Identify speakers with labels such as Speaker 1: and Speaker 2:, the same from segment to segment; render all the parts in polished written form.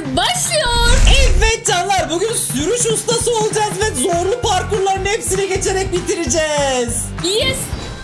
Speaker 1: başlıyor.
Speaker 2: Evet canlar, bugün sürüş ustası olacağız ve zorlu parkurların hepsini geçerek bitireceğiz.
Speaker 1: Yes.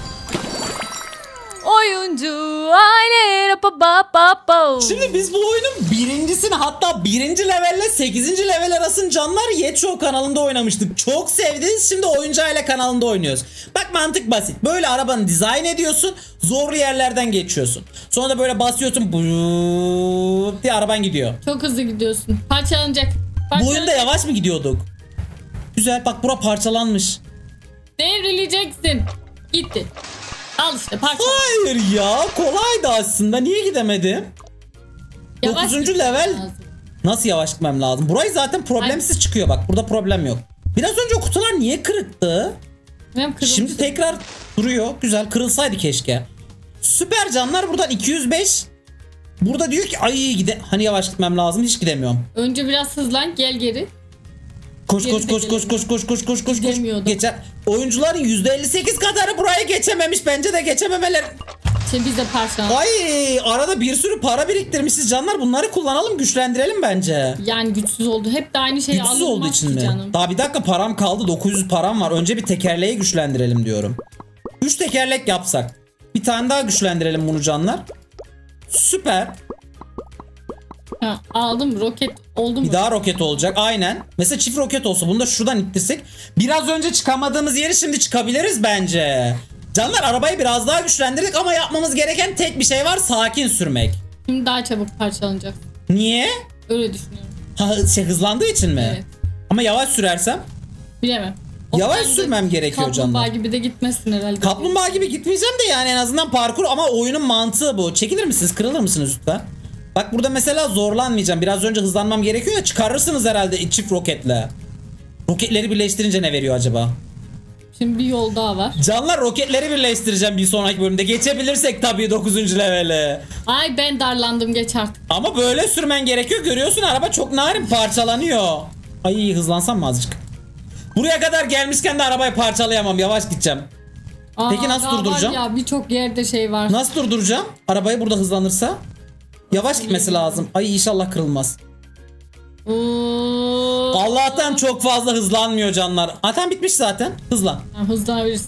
Speaker 1: Oyuncu aile.
Speaker 2: Şimdi biz bu oyunun birincisini, hatta birinci levelle 8. level arasını canlar Yetşo kanalında oynamıştık. Çok sevdiniz. Şimdi oyuncu aile kanalında oynuyoruz. Bak, mantık basit. Böyle arabanı dizayn ediyorsun. Zorlu yerlerden geçiyorsun. Sonra da böyle basıyorsun. Diye araban gidiyor.
Speaker 1: Çok hızlı gidiyorsun. Parçalanacak.
Speaker 2: Bu oyunda yavaş mı gidiyorduk? Güzel, bak bura parçalanmış.
Speaker 1: Devrileceksin. Gitti. Al işte parçalan.
Speaker 2: Hayır ya, kolaydı aslında. Niye gidemedim? 9. level.
Speaker 1: Lazım.
Speaker 2: Nasıl yavaş gitmem lazım? Burayı zaten problemsiz çıkıyor bak. Burada problem yok. Biraz önce o kutular niye kırıktı? Şimdi tekrar duruyor. Güzel, kırılsaydı keşke. Süper canlar, buradan 205. Burada diyor ki ay hani yavaş gitmem lazım, hiç gidemiyorum.
Speaker 1: Önce biraz hızlan, gel geri.
Speaker 2: Koş. Geçer. Oyuncuların %58 kadarı burayı geçememiş. Bence de geçememeler.
Speaker 1: Şimdi biz de parçalan.
Speaker 2: Ay, arada bir sürü para biriktirmişiz canlar. Bunları kullanalım, güçlendirelim bence.
Speaker 1: Yani güçsüz oldu. Hep de aynı şeyi
Speaker 2: güçsüz olduğu için mi?
Speaker 1: Canım.
Speaker 2: Daha bir dakika, param kaldı. 900 param var. Önce bir tekerleği güçlendirelim diyorum. 3 tekerlek yapsak. Bir tane daha güçlendirelim bunu canlar. Süper.
Speaker 1: Ha, aldım, roket oldu mu?
Speaker 2: Bir daha roket olacak, aynen. Mesela çift roket olsa, bunu da şuradan ittirsek. Biraz önce çıkamadığımız yeri şimdi çıkabiliriz bence. Canlar, arabayı biraz daha güçlendirdik ama yapmamız gereken tek bir şey var: sakin sürmek.
Speaker 1: Şimdi daha çabuk parçalanacak.
Speaker 2: Niye?
Speaker 1: Öyle düşünüyorum.
Speaker 2: Hızlandığı için mi?
Speaker 1: Evet.
Speaker 2: Ama yavaş sürersem?
Speaker 1: Bilemem.
Speaker 2: Yavaş sürmem gerekiyor canlar.
Speaker 1: Kaplumbağa gibi de gitmezsin herhalde.
Speaker 2: Kaplumbağa gibi gitmeyeceğim de yani en azından parkur, ama oyunun mantığı bu. Çekilir misiniz, kırılır mısınız lütfen? Bak, burada mesela zorlanmayacağım. Biraz önce hızlanmam gerekiyor ya, çıkarırsınız herhalde çift roketle. Roketleri birleştirince ne veriyor acaba?
Speaker 1: Şimdi bir yol daha var.
Speaker 2: Canlar, roketleri birleştireceğim bir sonraki bölümde. Geçebilirsek tabii 9. leveli.
Speaker 1: Ay, ben darlandım, geç artık.
Speaker 2: Ama böyle sürmen gerekiyor. Görüyorsun, araba çok narin parçalanıyor. Ay, hızlansam mı azıcık? Buraya kadar gelmişken de arabayı parçalayamam. Yavaş gideceğim. Peki nasıl durduracağım?
Speaker 1: Ya birçok yerde şey var.
Speaker 2: Nasıl durduracağım? Arabayı burada hızlanırsa. Yavaş gitmesi lazım. Ay, inşallah kırılmaz. Allah'tan çok fazla hızlanmıyor canlar. Zaten bitmiş zaten. Hızlan.
Speaker 1: Hızlanabilirsin.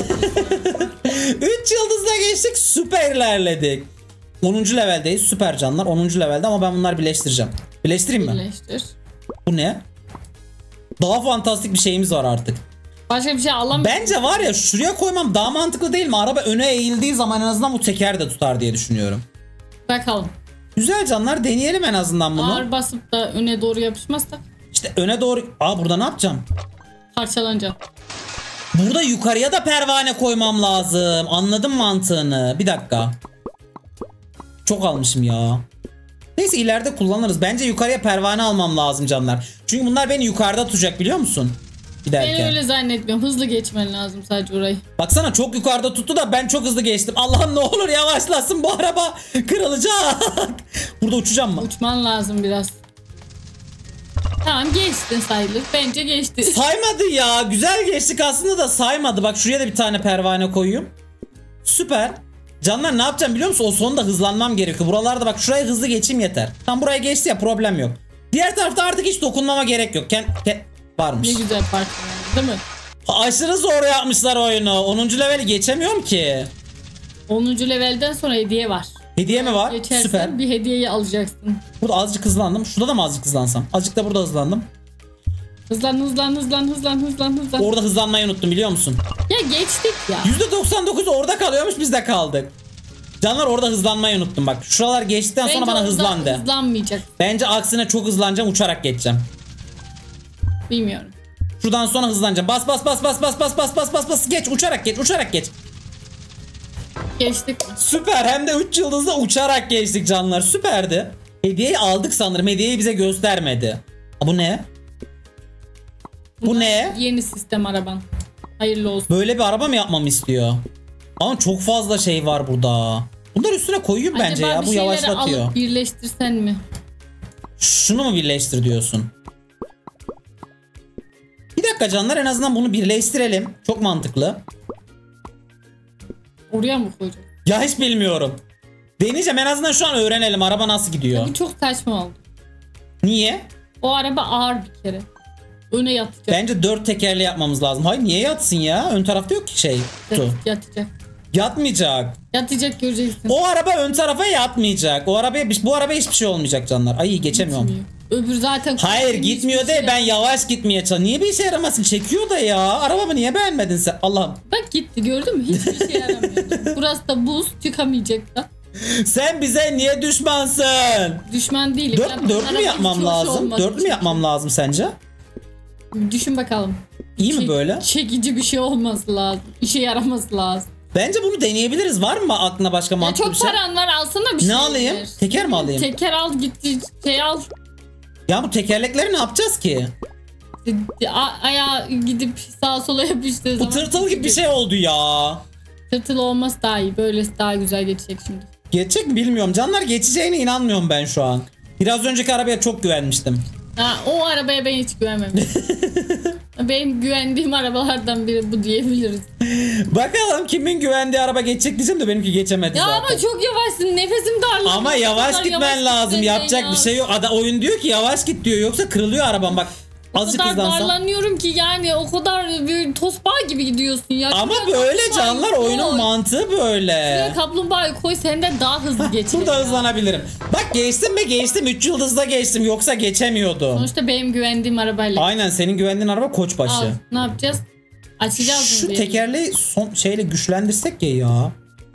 Speaker 2: 3 yıldızla geçtik. Süper ilerledik. 10. leveldeyiz. Süper canlar. 10. levelde ama ben bunları birleştireceğim. Birleştireyim mi?
Speaker 1: Birleştir.
Speaker 2: Bu ne? Daha fantastik bir şeyimiz var artık.
Speaker 1: Başka bir şey alamıyorum.
Speaker 2: Bence var ya, şuraya koymam daha mantıklı değil mi? Araba öne eğildiği zaman en azından bu teker de tutar diye düşünüyorum.
Speaker 1: Bakalım.
Speaker 2: Güzel canlar, deneyelim en azından bunu.
Speaker 1: Ağır basıp da öne doğru yapışmazsak.
Speaker 2: İşte öne doğru. Burada ne yapacağım?
Speaker 1: Parçalanacak.
Speaker 2: Burada yukarıya da pervane koymam lazım. Anladım mantığını. Bir dakika. Çok almışım ya. Neyse, ileride kullanırız. Bence yukarıya pervane almam lazım canlar. Çünkü bunlar beni yukarıda tutacak, biliyor musun? Giderken.
Speaker 1: Ben öyle zannetmiyorum. Hızlı geçmen lazım sadece orayı.
Speaker 2: Baksana, çok yukarıda tuttu da ben çok hızlı geçtim. Allah'ım ne olur yavaşlasın, bu araba kırılacak. Burada uçacağım mı?
Speaker 1: Uçman lazım biraz. Tamam, geçtin sayılır. Bence geçti.
Speaker 2: Saymadı ya. Güzel geçtik aslında da saymadı. Bak, şuraya da bir tane pervane koyayım. Süper. Canlar, ne yapacağım biliyor musun? O sonunda hızlanmam gerekiyor. Buralarda bak, şuraya hızlı geçeyim yeter. Tam buraya geçti ya, problem yok. Diğer tarafta artık hiç dokunmama gerek yok. Varmış.
Speaker 1: Ne güzel parça değil mi?
Speaker 2: Aşırı zor yapmışlar oyunu. 10. leveli geçemiyorum ki.
Speaker 1: 10. levelden sonra hediye var.
Speaker 2: Hediye mi var?
Speaker 1: Geçersen
Speaker 2: Süper.
Speaker 1: bir hediyeyi alacaksın.
Speaker 2: Burada azıcık hızlandım. Şurada da mı azıcık hızlansam? Azıcık da burada hızlandım.
Speaker 1: Hızlan.
Speaker 2: Orada hızlanmayı unuttum, biliyor musun?
Speaker 1: Ya geçtik ya.
Speaker 2: %99 orada kalıyormuş, biz de kaldık. Canlar, orada hızlanmayı unuttum bak. Şuralar geçtikten sonra bana hızlandı.
Speaker 1: Hızlanmayacak.
Speaker 2: Bence aksine çok hızlanacağım, uçarak geçeceğim.
Speaker 1: Bilmiyorum.
Speaker 2: Şuradan sonra hızlanacağım. Bas. Geç, uçarak geç.
Speaker 1: Geçtik.
Speaker 2: Süper, hem de 3 yıldızla uçarak geçtik canlar. Süperdi. Hediyeyi aldık sanırım. Hediyeyi bize göstermedi. Bu ne? Bu ne?
Speaker 1: Yeni sistem araban. Hayırlı olsun.
Speaker 2: Böyle bir araba mı yapmamı istiyor? Ama çok fazla şey var burada. Bunları üstüne koyayım bence ya. Bu yavaşlatıyor.
Speaker 1: Acaba bir şeyleri alıp birleştirsen mi?
Speaker 2: Şunu mu birleştir diyorsun? Bir dakika canlar, en azından bunu birleştirelim. Çok mantıklı.
Speaker 1: Oraya mı koyacağım?
Speaker 2: Ya hiç bilmiyorum. Deneyeceğim, en azından şu an öğrenelim araba nasıl gidiyor.
Speaker 1: Bu çok saçma oldu.
Speaker 2: Niye?
Speaker 1: O araba ağır bir kere. Öne yatacak.
Speaker 2: Bence 4 tekerli yapmamız lazım. Hayır niye yatsın ya? Ön tarafta yok ki şey.
Speaker 1: Yatacak.
Speaker 2: Yatmayacak.
Speaker 1: Yatacak, göreceksin.
Speaker 2: O araba ön tarafa yatmayacak. Bu arabaya hiçbir şey olmayacak canlar. Ay geçemiyorum.
Speaker 1: Gitmiyor. Öbür zaten...
Speaker 2: Hayır gitmiyor değil, ben yavaş gitmeye çalışıyorum. Niye bir işe yaramasın? Çekiyor da ya. Arabamı niye beğenmedin sen? Allah'ım.
Speaker 1: Bak gitti, gördün mü? Hiçbir şey yaramıyordu. Burası da buz, çıkamayacak da.
Speaker 2: Sen bize niye düşmansın?
Speaker 1: Düşman değilim.
Speaker 2: 4 mü yapmam lazım? 4 mü yapmam lazım sence?
Speaker 1: Düşün bakalım.
Speaker 2: İyi mi böyle?
Speaker 1: Çekici bir şey olması lazım. İşe yaraması lazım.
Speaker 2: Bence bunu deneyebiliriz. Var mı aklına başka mantıklı bir şey?
Speaker 1: Çok paran var, alsana bir şey.
Speaker 2: Ne alayım? Teker mi alayım?
Speaker 1: Teker al, gitti şey al.
Speaker 2: Ya bu tekerlekleri ne yapacağız ki?
Speaker 1: Ayağa gidip sağa sola yapıştığı
Speaker 2: Bu
Speaker 1: zaman.
Speaker 2: tırtıl gibi bir şey oldu ya.
Speaker 1: Tırtıl olması daha iyi. Böylesi daha güzel geçecek şimdi.
Speaker 2: Geçecek mi bilmiyorum. Canlar geçeceğine inanmıyorum ben şu an. Biraz önceki arabaya çok güvenmiştim.
Speaker 1: Ha, o arabaya ben hiç güvenmemiştim. Benim güvendiğim arabalardan biri bu diyebiliriz.
Speaker 2: Bakalım kimin güvendiği araba geçecek diyeceğim de benimki geçemedi
Speaker 1: ya
Speaker 2: zaten.
Speaker 1: Ama çok yavaşsın, nefesim darlanıyor.
Speaker 2: Ama yavaş gitmen lazım. Yapacak
Speaker 1: ya.
Speaker 2: bir şey yok. Oyun diyor ki yavaş git diyor. Yoksa kırılıyor arabam bak. Azıcık
Speaker 1: o kadar
Speaker 2: hızlansan.
Speaker 1: darlanıyorum ki yani, o kadar bir tosbağa gibi gidiyorsun ya.
Speaker 2: Ama
Speaker 1: Şuraya
Speaker 2: böyle
Speaker 1: kaplumbağayı
Speaker 2: canlar
Speaker 1: koy.
Speaker 2: oyunun mantığı böyle.
Speaker 1: Şuraya kaplumbağayı koy, senden daha hızlı geçecek.
Speaker 2: Burada hızlanabilirim. Bak geçtim mi geçtim. 3 yıldızda geçtim. Yoksa geçemiyordum.
Speaker 1: Sonuçta benim güvendiğim arabayla.
Speaker 2: Aynen senin güvendiğin araba Koçbaşı.
Speaker 1: Al, ne yapacağız? Açacağız
Speaker 2: Şu
Speaker 1: mı?
Speaker 2: tekerleği son şeyle güçlendirsek ya.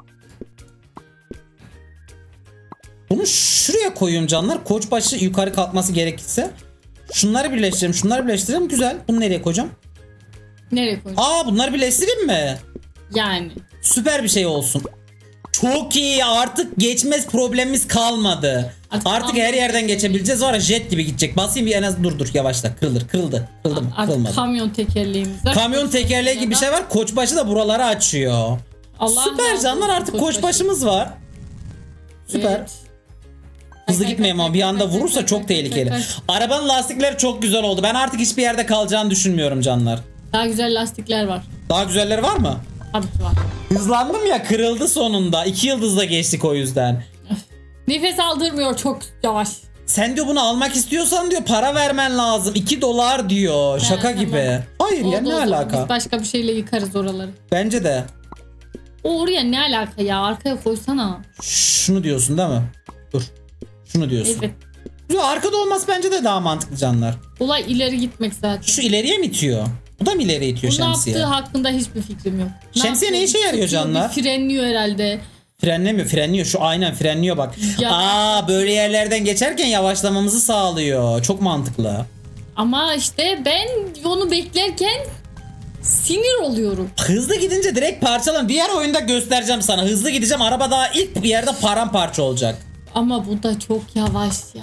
Speaker 2: Bunu şuraya koyuyorum canlar. Koçbaşı yukarı kalkması gerekirse. Şunları birleştirelim. Şunları birleştirelim. Güzel. Bunu nereye koyacağım?
Speaker 1: Nereye koyacağız?
Speaker 2: Bunları birleştireyim mi?
Speaker 1: Yani.
Speaker 2: Süper bir şey olsun. Çok iyi. Artık geçmez problemimiz kalmadı. Artık her yerden geçebileceğiz. Var ya, jet gibi gidecek. Basayım bir en az dur yavaşla. Kırıldı mı?
Speaker 1: Artık
Speaker 2: Kırılmadı.
Speaker 1: kamyon tekerleğimiz var.
Speaker 2: Kamyon tekerleği gibi bir şey var. Koçbaşı da buraları açıyor. Süper canlar, artık koçbaşımız var. Süper.
Speaker 1: Evet.
Speaker 2: Hızlı gitmeyeyim ama bir anda vurursa çok tehlikeli. Arabanın lastikleri çok güzel oldu. Ben artık hiçbir yerde kalacağını düşünmüyorum canlar.
Speaker 1: Daha güzel lastikler var.
Speaker 2: Daha güzelleri var mı?
Speaker 1: Tabii ki var.
Speaker 2: Hızlandım ya, kırıldı sonunda. 2 yıldızla geçtik o yüzden.
Speaker 1: Nefes aldırmıyor, çok yavaş.
Speaker 2: Sen diyor bunu almak istiyorsan diyor para vermen lazım. $2 diyor. Şaka
Speaker 1: tamam.
Speaker 2: gibi. Hayır ya, ne alaka?
Speaker 1: Biz başka bir şeyle yıkarız oraları.
Speaker 2: Bence de.
Speaker 1: O oraya ne alaka ya? Arkaya koysana.
Speaker 2: Şunu diyorsun değil mi? Dur. Şunu diyorsun.
Speaker 1: Evet.
Speaker 2: Yo, arkada olması bence de daha mantıklı canlar.
Speaker 1: Olay ileri gitmek zaten.
Speaker 2: Şu ileriye mi itiyor? Bu da mı ileriye itiyor
Speaker 1: Bu ne
Speaker 2: şemsiye?
Speaker 1: yaptığı hakkında hiçbir fikrim yok.
Speaker 2: Şemsiye ne işe yarıyor canlar?
Speaker 1: Bir frenliyor herhalde.
Speaker 2: Frenliyor. Şu aynen frenliyor bak.
Speaker 1: Ya.
Speaker 2: Böyle yerlerden geçerken yavaşlamamızı sağlıyor. Çok mantıklı.
Speaker 1: Ama işte ben onu beklerken sinir oluyorum.
Speaker 2: Hızlı gidince direkt parçalan. Diğer oyunda göstereceğim sana. Hızlı gideceğim. Araba daha ilk bir yerde paramparça olacak.
Speaker 1: Ama bu da çok yavaş ya.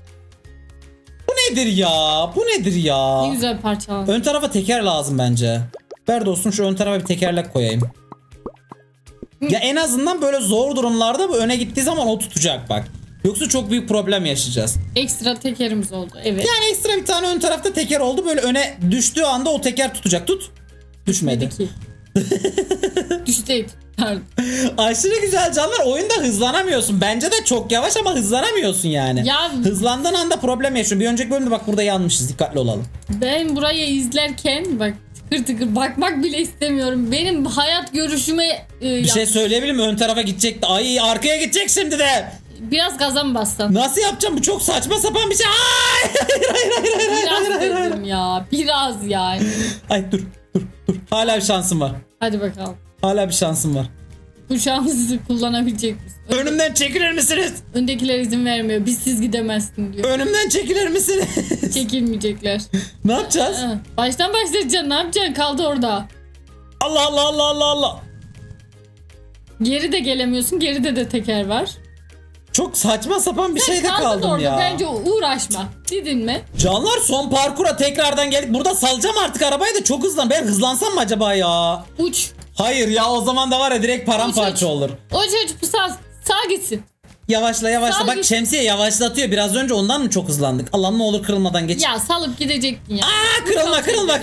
Speaker 2: Bu nedir ya? Bu nedir ya?
Speaker 1: Ne güzel parçalan.
Speaker 2: Ön tarafa teker lazım bence. Ver dostum, şu ön tarafa bir tekerlek koyayım. Ya en azından böyle zor durumlarda bu öne gittiği zaman o tutacak bak. Yoksa çok büyük problem yaşayacağız.
Speaker 1: Ekstra tekerimiz oldu. Evet.
Speaker 2: Yani ekstra bir tane ön tarafta teker oldu. Böyle öne düştüğü anda o teker tutacak. Tut. Düşmedi.
Speaker 1: Düşteydi. Pardon.
Speaker 2: Aşırı güzel canlar. Oyunda hızlanamıyorsun. Bence de çok yavaş ama hızlanamıyorsun yani.
Speaker 1: Ya,
Speaker 2: hızlandığın anda problem yaşıyorsun. Bir önceki bölümde bak burada yanmışız. Dikkatli olalım.
Speaker 1: ben burayı izlerken bak tıkır tıkır bakmak bile istemiyorum. Benim hayat görüşüme
Speaker 2: Bir şey söyleyebilir miyim? Ön tarafa gidecekti. Ay arkaya gidecek şimdi de.
Speaker 1: biraz gaza mı bassan?
Speaker 2: Nasıl yapacağım? Bu çok saçma sapan bir şey. Ay,
Speaker 1: Biraz dedim ya. Biraz yani.
Speaker 2: Ay dur. Hala bir şansım var.
Speaker 1: Hadi bakalım.
Speaker 2: Hala bir şansım var.
Speaker 1: Bu şansı kullanabilecek misin?
Speaker 2: Önümden çekilir misiniz?
Speaker 1: Öndekiler izin vermiyor. Biz siz gidemezsin diyor.
Speaker 2: Önümden çekilir misiniz?
Speaker 1: Çekilmeyecekler.
Speaker 2: Ne yapacağız?
Speaker 1: Baştan başlayacaksın. Ne yapacaksın? Kaldı orada.
Speaker 2: Allah.
Speaker 1: Geri de gelemiyorsun. Geride de teker var.
Speaker 2: Çok saçma sapan bir
Speaker 1: Sen
Speaker 2: şeyde
Speaker 1: kaldın
Speaker 2: kaldım
Speaker 1: orada.
Speaker 2: ya.
Speaker 1: Bence uğraşma. Dedin mi?
Speaker 2: Canlar, son parkura tekrardan geldik. Burada salacağım artık arabayı da çok hızlan. Ben hızlansam mı acaba ya?
Speaker 1: Uç.
Speaker 2: Hayır ya, o zaman da var ya direkt paramparça
Speaker 1: Uç.
Speaker 2: olur.
Speaker 1: O çocuk sağ gitsin.
Speaker 2: Yavaşla.
Speaker 1: Sağ
Speaker 2: Bak
Speaker 1: git.
Speaker 2: şemsiye yavaşlatıyor. Biraz önce ondan mı çok hızlandık? Allah'ım ne olur kırılmadan geç.
Speaker 1: Ya salıp gidecektin ya.
Speaker 2: Kırılma.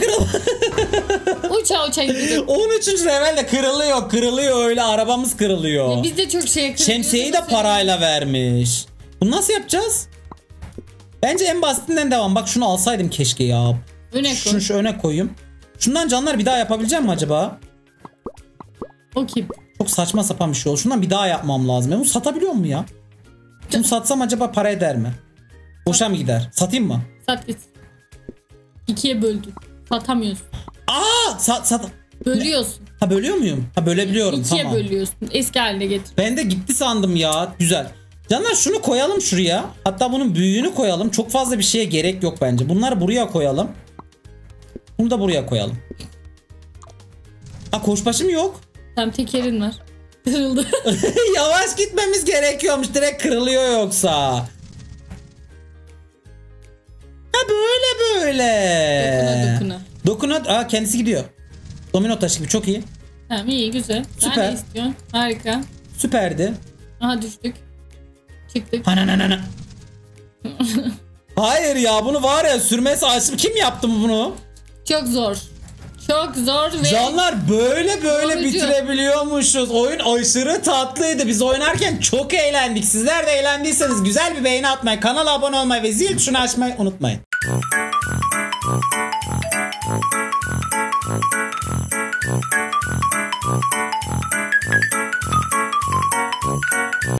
Speaker 1: Uça gidecek.
Speaker 2: 13. levelde kırılıyor öyle, arabamız kırılıyor.
Speaker 1: Biz de çok şeye kırılıyoruz.
Speaker 2: Şemsiyeyi de parayla vermiş. Bunu nasıl yapacağız? Bence en basitinden devam. Bak şunu alsaydım keşke ya.
Speaker 1: Öne koy.
Speaker 2: Şunu şu öne koyayım. Şundan canlar bir daha yapabileceğim mi acaba?
Speaker 1: O kim?
Speaker 2: Çok saçma sapan bir şey oldu. Şundan bir daha yapmam lazım. Bunu satabiliyor mu ya? Bunu satsam acaba para eder mi? Boşa mı gider? Satayım mı?
Speaker 1: Sat git. 2'ye böldün. Satamıyorsun.
Speaker 2: Sat.
Speaker 1: Bölüyorsun.
Speaker 2: Ha bölüyor muyum? Ha bölebiliyorum
Speaker 1: 2'ye
Speaker 2: tamam.
Speaker 1: bölüyorsun. Eski haline getir.
Speaker 2: Ben de gitti sandım ya. Güzel. Canlar şunu koyalım şuraya. Hatta bunun büyüğünü koyalım. Çok fazla bir şeye gerek yok bence. Bunları buraya koyalım. Bunu da buraya koyalım. Ha koçbaşım yok.
Speaker 1: Tam tekerin var. Kırıldı.
Speaker 2: Yavaş gitmemiz gerekiyormuş. Direkt kırılıyor yoksa. Ha böyle. Dokuna. Kendisi gidiyor. Domino taşı gibi çok iyi.
Speaker 1: Tamam iyi güzel.
Speaker 2: Süper.
Speaker 1: Sen ne istiyorsun? Harika.
Speaker 2: Süperdi.
Speaker 1: Aha düştük. Çıktık.
Speaker 2: Hananana. Hayır ya bunu var ya sürmesi açım. Kim yaptı bunu?
Speaker 1: Çok zor. Çok zor ve...
Speaker 2: Canlar böyle
Speaker 1: Yorucu.
Speaker 2: bitirebiliyormuşuz. Oyun aşırı tatlıydı. Biz oynarken çok eğlendik. Sizler de eğlendiyseniz güzel bir beğeni atmayı, kanala abone olmayı ve zil tuşunu açmayı unutmayın.